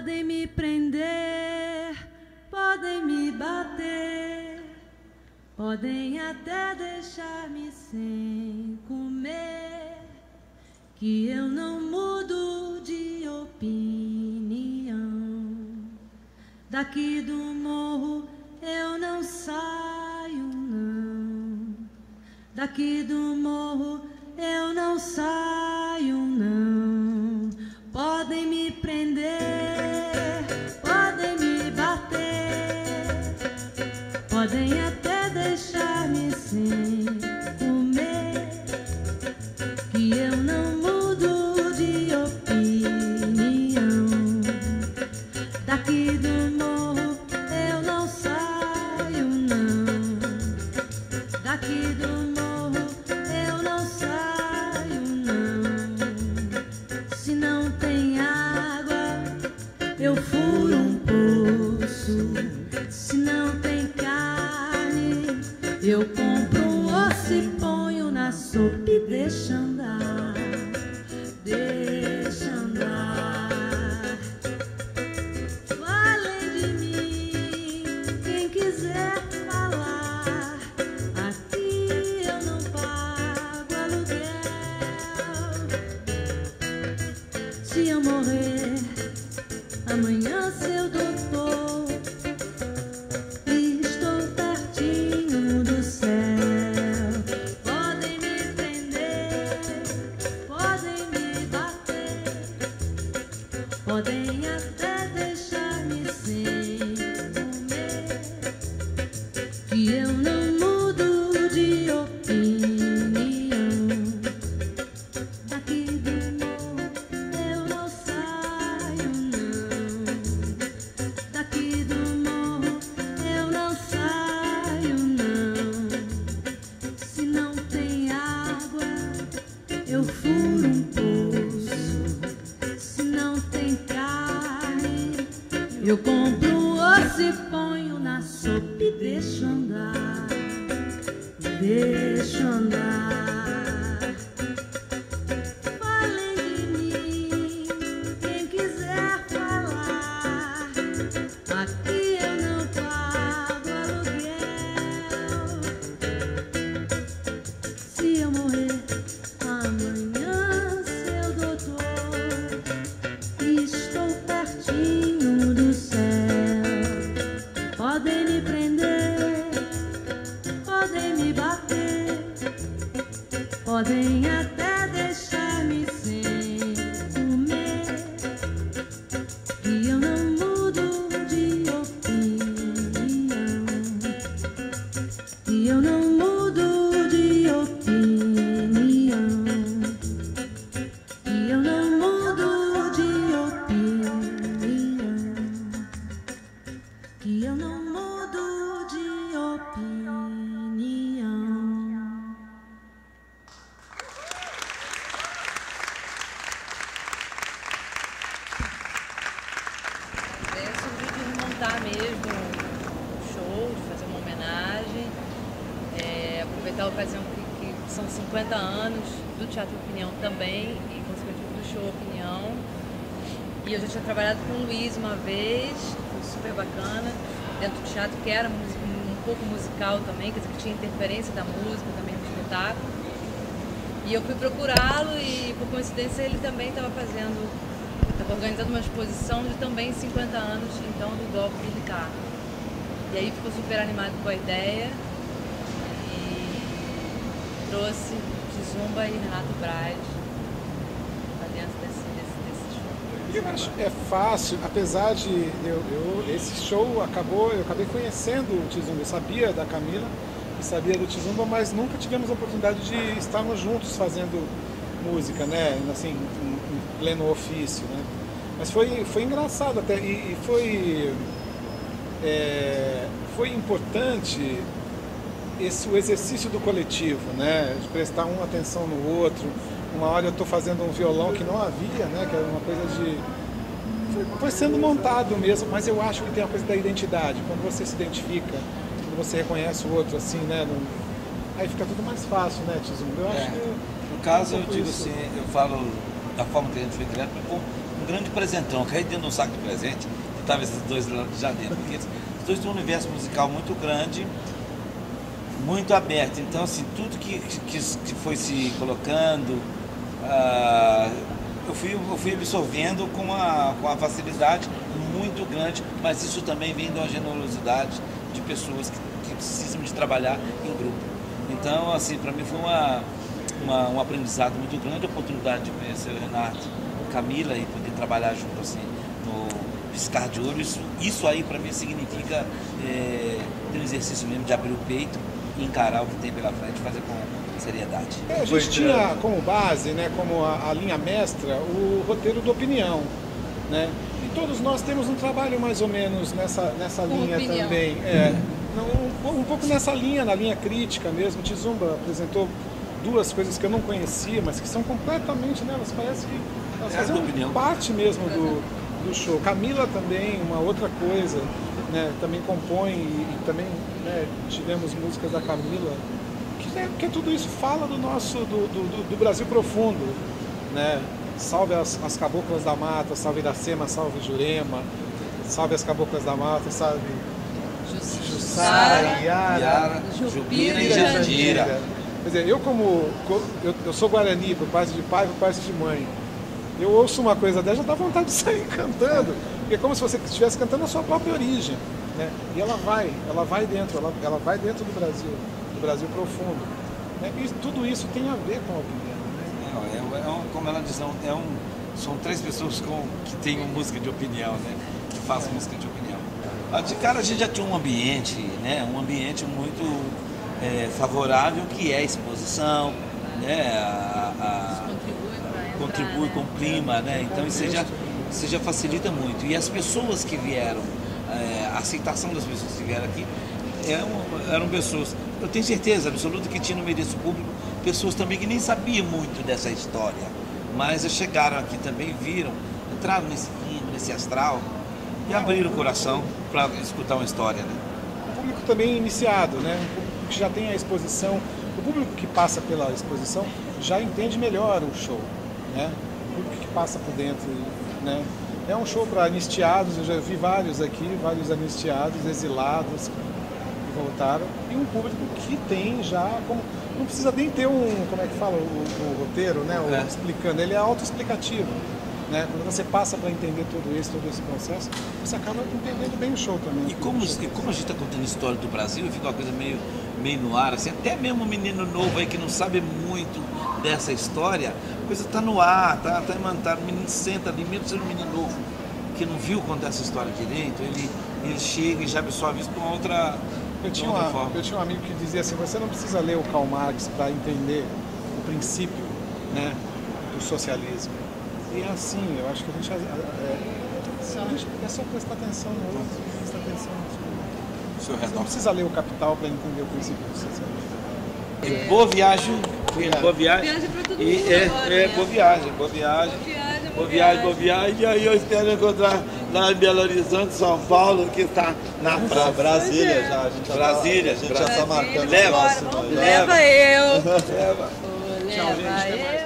Podem me prender, podem me bater, podem até deixar-me sem comer, que eu não mudo de opinião. Daqui do morro eu não saio, não. Daqui do morro eu não saio, não. Podem me prender, podem me bater, podem até deixar-me sem comer, que eu não mudo de opinião. Daqui do morro eu não saio, não. Daqui do morro eu não saio, não. Se não tem água, eu furo um poço. Se não tem carne, eu compro um osso e ponho na sopa e deixo andar, deixa andar. Falem de mim, quem quiser falar. Aqui eu não pago aluguel. Se eu morrer amanhã, seu doutor, estou pertinho do céu. Podem me prender, podem me bater, podem até deixar-me sem comer, que eu não mudo de opinião. Daqui do morro eu não saio, não. Daqui do morro eu não saio, não. Se não tem água, eu furo um poço. Se não tem carne, eu compro um osso e ponho na sopa e deixo andar, deixo andar. Falem de mim, quem quiser falar. Aqui eu não pago aluguel. Se eu morrer amanhã, seu doutor, estou pertinho do céu. Podem me prender, podem me bater, podem até deixar-me sem comer, que eu não mudo de opinião, que eu não mudo de opinião, que eu não mudo de opinião, que eu não mudo de opinião. A ideia surgiu de remontar mesmo um show, de fazer uma homenagem, aproveitar a ocasião que são 50 anos do Teatro Opinião também, e consequentemente do show Opinião. E eu já tinha trabalhado com o Luiz uma vez, foi super bacana, dentro do teatro, que era um pouco musical também, quer dizer, que tinha interferência da música também no espetáculo. E eu fui procurá-lo e, por coincidência, ele também estava organizando uma exposição de também 50 anos, então, do golpe militar. E aí ficou super animado com a ideia e trouxe Tizumba e Renato Braz para dentro desse show. Eu acho que é fácil, apesar de esse show eu acabei conhecendo o Tizumba. Eu sabia da Camila e sabia do Tizumba, mas nunca tivemos a oportunidade de estarmos juntos fazendo música, né? Assim, em pleno ofício, né? Mas foi engraçado até, e foi importante o exercício do coletivo, né? De prestar uma atenção no outro. Uma hora eu estou fazendo um violão que não havia, né? Que era uma coisa de... Foi sendo montado mesmo, mas eu acho que tem uma coisa da identidade. Quando você se identifica, quando você reconhece o outro assim, né? Aí fica tudo mais fácil, né, Tizumba? Eu acho que... No caso, eu digo assim, eu falo da forma que a gente foi criado, com um grande presentão, caí dentro de um saco de presente, que estavam esses dois lá já dentro. Porque esses dois têm um universo musical muito grande, muito aberto. Então, assim, tudo que foi se colocando, eu fui absorvendo com uma facilidade muito grande, mas isso também vem de uma generosidade de pessoas que precisam de trabalhar em grupo. Então, assim, para mim foi um aprendizado muito grande, a oportunidade de conhecer o Renato, Camila e poder trabalhar junto, assim, no piscar de olho. Isso aí para mim significa ter um exercício mesmo de abrir o peito e encarar o que tem pela frente, fazer com seriedade. A gente tinha como base, né, como a linha mestra, o roteiro do Opinião, né? E todos nós temos um trabalho mais ou menos nessa linha opinião. também. Um pouco nessa linha, na linha crítica mesmo. O Tizumba apresentou duas coisas que eu não conhecia, mas que são completamente, né, elas parecem que elas fazem parte mesmo do show. Camila também, uma outra coisa, né, também compõe e também, né, tivemos músicas da Camila, que tudo isso fala do nosso, do Brasil profundo, né? Salve as caboclas da mata, salve Iracema, salve Jurema, salve as caboclas da mata, salve Jussara, Iara, Jupira e Jandira. Quer dizer, eu sou Guarani, por parte de pai, por parte de mãe. Eu ouço uma coisa dessa, já dá vontade de sair cantando, porque é como se você estivesse cantando a sua própria origem, né? E ela vai dentro, ela vai dentro do Brasil profundo, né? E tudo isso tem a ver com a opinião, né? Como ela diz, são três pessoas que têm uma música de opinião, né? Que fazem música de opinião. De cara a gente já tinha um ambiente, né? Um ambiente muito favorável, que é a exposição, né? Contribui com o clima, né? Então isso já facilita muito. E as pessoas que vieram, a aceitação das pessoas que vieram aqui eram pessoas, eu tenho certeza absoluta que tinha no meio desse público pessoas também que nem sabiam muito dessa história, mas chegaram aqui também, viram, entraram nesse clima, nesse astral e abriram o coração para escutar uma história, né? O público também iniciado, né? O público que já tem a exposição, o público que passa pela exposição já entende melhor o show, né? O público que passa por dentro, né? É um show para anistiados, eu já vi vários aqui, vários anistiados, exilados, que voltaram, e um público que tem já, não precisa nem ter como é que fala, o roteiro, né? Explicando, ele é autoexplicativo, né? Quando você passa para entender todo esse processo, você acaba entendendo bem o show também. E como a gente está contando a história do Brasil, fica uma coisa meio no ar, assim, até mesmo um menino novo aí que não sabe muito dessa história, a coisa está no ar, tá o menino senta ali, mesmo sendo um menino novo, que não viu contar essa história direito, ele chega e já absorve isso com outra forma. Eu tinha um amigo que dizia assim, você não precisa ler o Karl Marx para entender o princípio, né, do socialismo. E é assim, eu acho que a gente é só prestar atenção no outro, prestar atenção no outro. Você não precisa ler o Capital para entender o princípio do socialismo. E boa viagem. Boa viagem. Viagem pra todo mundo agora, né? Boa viagem. E aí eu espero encontrar lá em Belo Horizonte, São Paulo, que está na praia. Brasília já. A gente já está marcando o próximo. Leva eu. Leva. Leva eu.